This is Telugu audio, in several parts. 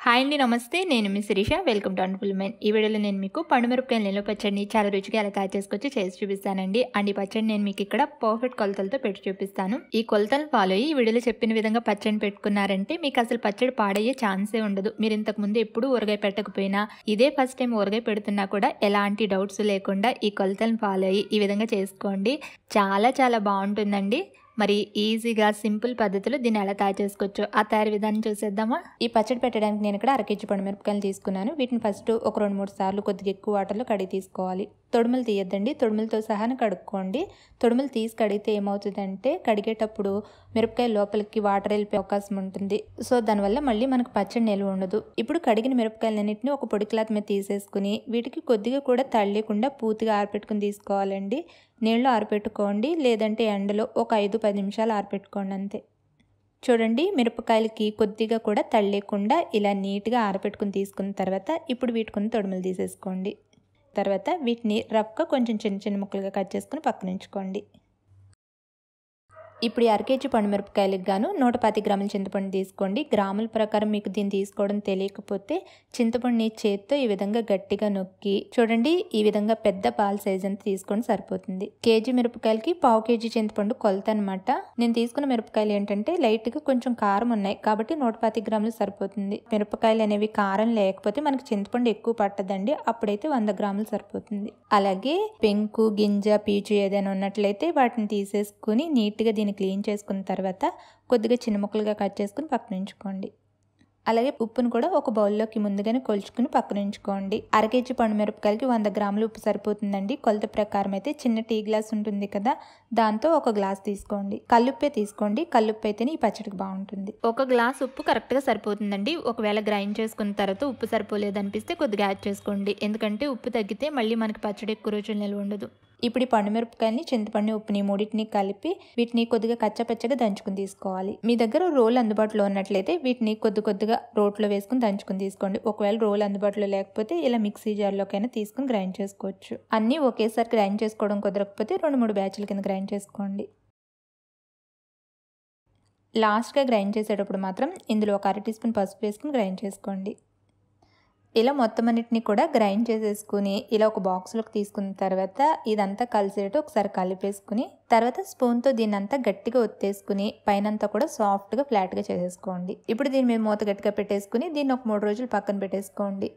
హాయ్ అండి, నమస్తే. నేను మీ Shirisha. Welcome to wonderful women. ఈ వీడియోలో నేను మీకు పండుమిరపకాయల నిల్వ పచ్చడిని చాలా రుచిగా ఎలా తయారు చేసుకొచ్చి చేసి చూపిస్తానండి. అండ్ ఈ పచ్చడి నేను మీకు ఇక్కడ పర్ఫెక్ట్ కొలతలతో పెట్టి చూపిస్తాను. ఈ కొలతలు ఫాలో అయ్యి ఈ వీడియోలో చెప్పిన విధంగా పచ్చడిని పెట్టుకున్నారంటే మీకు అసలు పచ్చడి పాడయ్యే ఛాన్సే ఉండదు. మీరు ఇంతకు ముందు ఎప్పుడు ఊరగాయ పెట్టకపోయినా, ఇదే ఫస్ట్ టైం ఊరగాయ పెడుతున్నా కూడా ఎలాంటి డౌట్స్ లేకుండా ఈ కొలతలను ఫాలో అయ్యి ఈ విధంగా చేసుకోండి. చాలా చాలా బాగుంటుందండి. మరి ఈజీగా సింపుల్ పద్ధతిలో దీన్ని ఎలా తయారు చేసుకోవచ్చో ఆ తయారు విధానం చూసేద్దామా. ఈ పచ్చడి పెట్టడానికి నేను ఇక్కడ 1/2 కేజీ పండుమిరపకాయలు తీసుకున్నాను. వీటిని ఫస్ట్ ఒక 2-3 సార్లు కొద్దిగా ఎక్కువ వాటర్లో కడిగి తీసుకోవాలి. తొడుములు తీయద్దండి, తొడుములతో సహా కడుక్కోండి. తొడుములు తీసి కడిగితే ఏమవుతుందంటే కడిగేటప్పుడు మిరపకాయ లోపలికి వాటర్ వెళ్ళిపోయే అవకాశం ఉంటుంది. సో దానివల్ల మళ్ళీ మనకు పచ్చడి నిల్వ ఉండదు. ఇప్పుడు కడిగిన మిరపకాయలన్నింటినీ ఒక పొడి క్లాత్ మీద తీసేసుకుని వీటికి కొద్దిగా కూడా తడి లేకుండా పూర్తిగా ఆరపెట్టుకుని తీసుకోవాలండి. నీళ్ళు ఆరపెట్టుకోండి, లేదంటే ఎండలో ఒక 5-10 నిమిషాలు ఆరపెట్టుకోండి అంతే. చూడండి, మిరపకాయలకి కొద్దిగా కూడా తడి లేకుండా ఇలా నీట్గా ఆరపెట్టుకుని తీసుకున్న తర్వాత ఇప్పుడు వీటికున్న తొడుములు తీసేసుకోండి. తర్వాత వీటిని రఫ్గా కొంచెం చిన్న చిన్న ముక్కలుగా కట్ చేసుకుని పక్కన ఉంచుకోండి. ఇప్పుడు 1/2 కేజీ పండుమిరపకాయలకు గాను 110 గ్రాముల చింతపండు తీసుకోండి. గ్రాముల ప్రకారం మీకు దీన్ని తీసుకోవడం తెలియకపోతే చింతపండుని చేత్తో ఈ విధంగా గట్టిగా నొక్కి చూడండి, ఈ విధంగా పెద్ద పాల సైజ్ అంతా తీసుకొని సరిపోతుంది. కేజీ మిరపకాయలకి 1/2 కేజీ చింతపండు కొలత అనమాట. నేను తీసుకున్న మిరపకాయలు ఏంటంటే లైట్గా కొంచెం కారం ఉన్నాయి కాబట్టి 110 గ్రాములు సరిపోతుంది. మిరపకాయలు అనేవి కారం లేకపోతే మనకి చింతపండు ఎక్కువ పట్టదండి, అప్పుడైతే 100 గ్రాములు సరిపోతుంది. అలాగే పెంకు, గింజ, పీచు ఏదైనా ఉన్నట్లయితే వాటిని తీసేసుకుని నీట్గా దీన్ని క్లీన్ చేసుకున్న తర్వాత కొద్దిగా చిన్న ముక్కలుగా కట్ చేసుకుని పక్కన ఉంచుకోండి. అలాగే ఉప్పును కూడా ఒక బౌల్లోకి ముందుగానే కొలుచుకుని పక్కన ఉంచుకోండి. 1/2 కేజీ పండుమిరపకాయలకి 100 గ్రాములు ఉప్పు సరిపోతుందండి. కొలత ప్రకారం అయితే చిన్న టీ గ్లాస్ ఉంటుంది కదా, దాంతో ఒక గ్లాస్ తీసుకోండి. కల్లుప్పే తీసుకోండి, కల్లుప్పు అయితేనే ఈ పచ్చడికి బాగుంటుంది. ఒక గ్లాస్ ఉప్పు కరెక్ట్గా సరిపోతుందండి. ఒకవేళ గ్రైండ్ చేసుకున్న తర్వాత ఉప్పు సరిపోలేదు అనిపిస్తే కొద్దిగా యాడ్ చేసుకోండి, ఎందుకంటే ఉప్పు తగ్గితే మళ్ళీ మనకి పచ్చడి ఎక్కువ రోజులు నిల్వ ఉండదు. ఇప్పుడు ఈ పండుమిరపకాయలని, చింతపండు, ఉప్పుని మూడింటిని కలిపి వీటిని కొద్దిగా కచ్చపచ్చగా దంచుకుని తీసుకోవాలి. మీ దగ్గర రోల్ అందుబాటులో ఉన్నట్లయితే వీటిని కొద్దిగా రోట్లో వేసుకుని దంచుకుని తీసుకోండి. ఒకవేళ రోల్ అందుబాటులో లేకపోతే ఇలా మిక్సీ జార్లోకైనా తీసుకుని గ్రైండ్ చేసుకోవచ్చు. అన్నీ ఒకేసారి గ్రైండ్ చేసుకోవడం కుదరకపోతే 2-3 బ్యాచ్ల కింద గ్రైండ్ చేసుకోండి. లాస్ట్గా గ్రైండ్ చేసేటప్పుడు మాత్రం ఇందులో ఒక 1/2 టీ స్పూన్ పసుపు వేసుకుని గ్రైండ్ చేసుకోండి. ఇలా మొత్తం అన్నిటిని కూడా గ్రైండ్ చేసేసుకుని ఇలా ఒక బాక్స్లోకి తీసుకున్న తర్వాత ఇదంతా కలిసేటట్టు ఒకసారి కలిపేసుకుని తర్వాత స్పూన్తో దీన్ని అంతా గట్టిగా ఒత్తేసుకుని పైనంతా కూడా సాఫ్ట్గా ఫ్లాట్గా చేసేసుకోండి. ఇప్పుడు దీని మీద మూత గట్టిగా పెట్టేసుకుని దీన్ని ఒక 3 రోజులు పక్కన పెట్టేసుకోండి.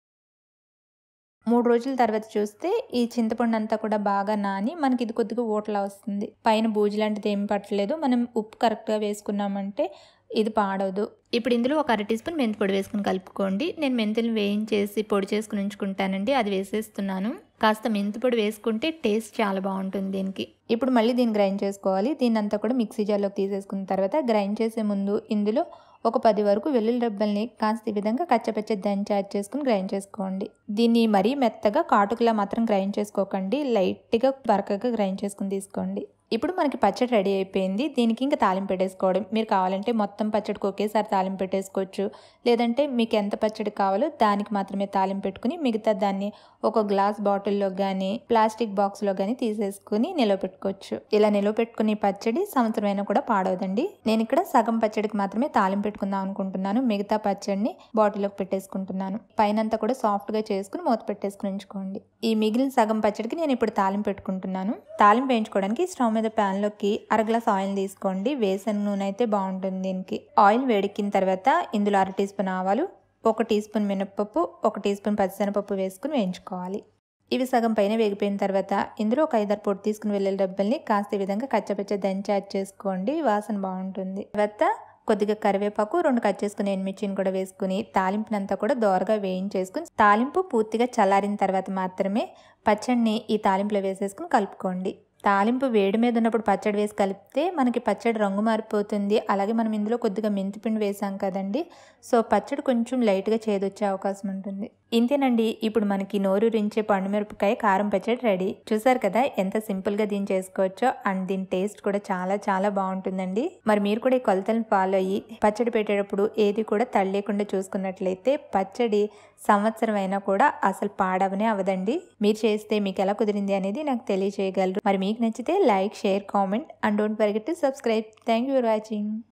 3 రోజుల తర్వాత చూస్తే ఈ చింతపండు అంతా కూడా బాగా నాని మనకి ఇది కొద్దిగా ఓట్లా వస్తుంది. పైన బూజు లాంటిది ఏమి పట్టలేదు. మనం ఉప్పు కరెక్ట్గా వేసుకున్నామంటే ఇది పాడవదు. ఇప్పుడు ఇందులో ఒక 1/2 టీ స్పూన్ మెంతి పొడి వేసుకుని కలుపుకోండి. నేను మెంతులు వేయించేసి పొడి చేసుకుని ఉంచుకుంటానండి, అది వేసేస్తున్నాను. కాస్త మెంతి పొడి వేసుకుంటే టేస్ట్ చాలా బాగుంటుంది దీనికి. ఇప్పుడు మళ్ళీ దీన్ని గ్రైండ్ చేసుకోవాలి. దీన్ని అంతా కూడా మిక్సీ జార్లోకి తీసేసుకున్న తర్వాత గ్రైండ్ చేసే ముందు ఇందులో ఒక 10 వరకు వెల్లుల్లి రెబ్బల్ని కాస్త ఈ విధంగా కచ్చపచ్చ దంచి యాడ్ చేసుకుని గ్రైండ్ చేసుకోండి. దీన్ని మరీ మెత్తగా కాటుకులా మాత్రం గ్రైండ్ చేసుకోకండి, లైట్గా బరకగా గ్రైండ్ చేసుకుని తీసుకోండి. ఇప్పుడు మనకి పచ్చడి రెడీ అయిపోయింది. దీనికి ఇంకా తాలింపు పెట్టేసుకోవడం. మీరు కావాలంటే మొత్తం పచ్చడికి ఒకేసారి తాలింపు పెట్టేసుకోవచ్చు, లేదంటే మీకు ఎంత పచ్చడి కావాలో దానికి మాత్రమే తాలింపు పెట్టుకుని మిగతా దాన్ని ఒక గ్లాస్ బాటిల్లో కానీ ప్లాస్టిక్ బాక్స్లో కానీ తీసేసుకుని నిల్వ పెట్టుకోవచ్చు. ఇలా నిల్వ పెట్టుకుని పచ్చడి సంవత్సరం అయినా కూడా పాడవదండి. నేను ఇక్కడ సగం పచ్చడికి మాత్రమే తాలింపు పెట్టుకుందాం అనుకుంటున్నాను, మిగతా పచ్చడిని బాటిల్లోకి పెట్టేసుకుంటున్నాను. పైనంతా కూడా సాఫ్ట్గా చేసుకుని మూత పెట్టేసుకుని ఉంచుకోండి. ఈ మిగిలిన సగం పచ్చడికి నేను ఇప్పుడు తాలింపు పెట్టుకుంటున్నాను. తాలింపు వేయించుకోవడానికి స్టవ్ మీద ప్యాన్లోకి 1/2 గ్లాస్ ఆయిల్ తీసుకోండి. వేసిన నూనె అయితే బాగుంటుంది దీనికి. ఆయిల్ వేడెక్కిన తర్వాత ఇందులో 1/2 టీ స్పూన్ ఆవాలు, 1 టీ స్పూన్ మినప్పప్పు, 1 టీ స్పూన్ పచ్చిశనగపప్పు వేసుకుని వేయించుకోవాలి. ఇవి సగం పైన వేగిపోయిన తర్వాత ఇందులో ఒక 5-6 పొడి తీసుకుని వెల్లుల్లి రెబ్బల్ని కాస్త ఈ విధంగా కచ్చపచ్చ దంచి యాడ్ చేసుకోండి, వాసన బాగుంటుంది. తర్వాత కొద్దిగా కరివేపాకు, 2 కట్ చేసుకుని ఎండుమిర్చిని కూడా వేసుకుని తాలింపునంతా కూడా దోరగా వేయించేసుకుని తాలింపు పూర్తిగా చల్లారిన తర్వాత మాత్రమే పచ్చడిని ఈ తాలింపులో వేసేసుకుని కలుపుకోండి. తాలింపు వేడి మీద ఉన్నప్పుడు పచ్చడి వేసి కలిపితే మనకి పచ్చడి రంగు మారిపోతుంది. అలాగే మనం ఇందులో కొద్దిగా మెంతిపిండి వేసాం కదండి, సో పచ్చడి కొంచెం లైట్గా చేదొచ్చే అవకాశం ఉంటుంది. ఇంతేనండి, ఇప్పుడు మనకి నోరూరించే పండుమిరపకాయ కారం పచ్చడి రెడీ. చూసారు కదా ఎంత సింపుల్గా దీన్ని చేసుకోవచ్చో, అండ్ దీని టేస్ట్ కూడా చాలా చాలా బాగుంటుందండి. మరి మీరు కూడా ఈ కొలతలను ఫాలో అయ్యి పచ్చడి పెట్టేటప్పుడు ఏది కూడా తడి లేకుండా చూసుకున్నట్లయితే పచ్చడి సంవత్సరం అయినా కూడా అసలు పాడవనే అవదండి. మీరు చేస్తే మీకు ఎలా కుదిరింది అనేది నాకు తెలియజేయగలరు. మరి మీకు నచ్చితే like, share, comment and don't forget to subscribe. Thank you for watching.